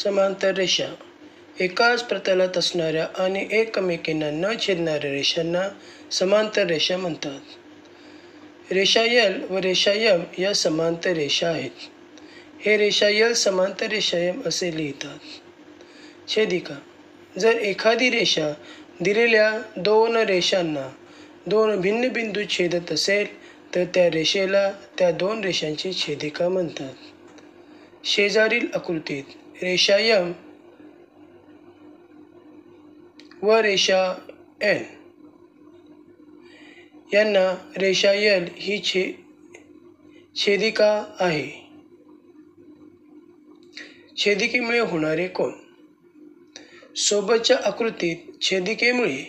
समांतर रेषा एकाच प्रतलात असणाऱ्या आणि एकमेकींना न छेदणाऱ्या रेषांना समांतर रेषा म्हणतात. रेषा एल व रेषा एम या समांतर रेषा आहेत. हे रेषा एल समांतर रेषा एम असे लिहितात. छेदिका जर एखादी रेषा दिलेल्या दोन रेषांना दोन भिन्न बिंदू छेदत असेल तर त्या रेषेला त्या दोन रेषांची छेदिका म्हणतात. शेजारील आकृतीत रेषा एम व रेषा एन यांना रेषा एल ही छेदिका आहे. छेदिकेमुळे होणारे कोन. सोबतच्या आकृतीत छेदिकेमुळे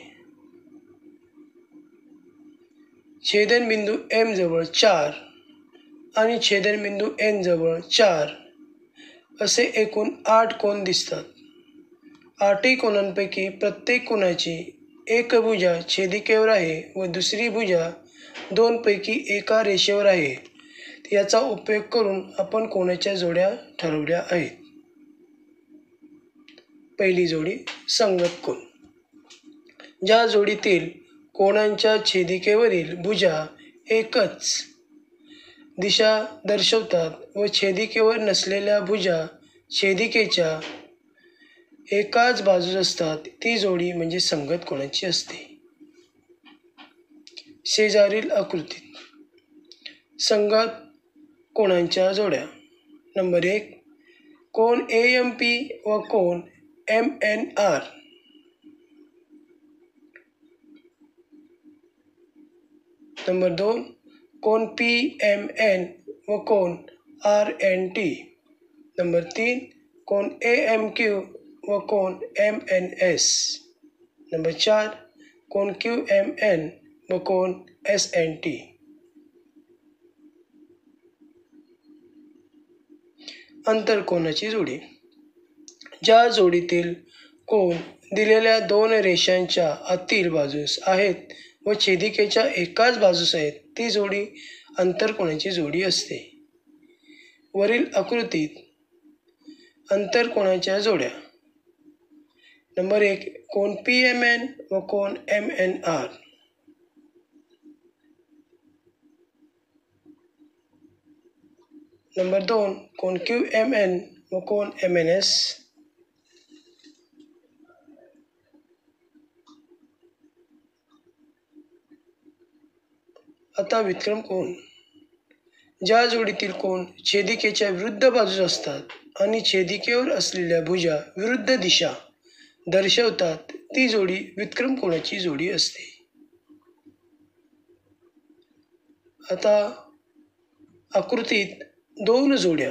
छेदनबिंदू एम जवळ 4 आणि छेदनबिंदू एन जवळ 4 असे एकूण 8 कोन दिसतात. 8ही कोनांपैकी प्रत्येक कोनाची एक भुजा छेदिकेवर आहे व दुसरी भुजा 2 पैकी एका रेषेवर आहे. याचा उपयोग करून आपण कोनाच्या जोड्या ठरवल्या आहेत. पहिली जोडी संगत कोन. ज्या जोडीतील कोनांच्या छेदिकेवरील भुजा एकच दिशा दर्शवतात व छेदिकेवर नसलेल्या भुजा छेदिकेच्या एकाच बाजूस असतात ती जोडी म्हणजे संगत कोनाची असते. शेजारील आकृतीत संगत कोनांच्या जोड्या. नंबर 1 कोन AMP व कोन MNR. नंबर 2 कोन PMN व कोन RNT. नंबर 3 कोन AMQ व कोन MNS. नंबर 4 कोन QMN व कोन SNT. आंतरकोनाची जोडी. ज्या जोडीतील कोन दिलेल्या दोन रेषांच्या आतील बाजूस आहेत व छेदिकेच्या एकाच बाजूस आहेत ती जोडी आंतरकोनाची जोडी असते. वरील आकृतीत आंतरकोनाच्या जोड्या. नंबर 1 कोन PMN व कोन MNR. नंबर 2 कोन QMN व कोन MNS. आता विक्रम कोन. ज्या जोडीतील कोन छेदिकेच्या विरुद्ध बाजूस असतात आणि छेदिकेवर असलेल्या भुजा विरुद्ध दिशा दर्शवतात ती जोडी विक्रम कोनाची जोडी असते. आता आकृतीत दोन जोड्या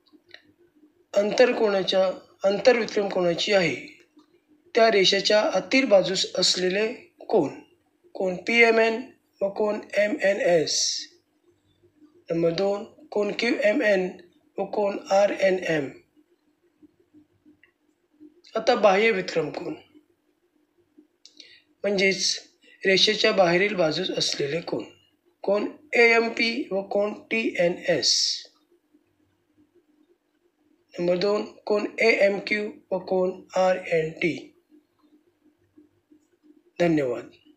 आंतरविक्रम कोनाची आहे. त्या रेषेच्या आतील बाजूस असलेले कोन. कोन PMN व कोन MNS. नंबर 2 कोन QMN व कोन RNM. आता बाह्य विक्रम कोन म्हणजेच रेषेच्या बाहेरील बाजूस असलेले कोन. कोन AMP व कोन TNS. नंबर 2 कोन AMQ व कोन RNT. धन्यवाद.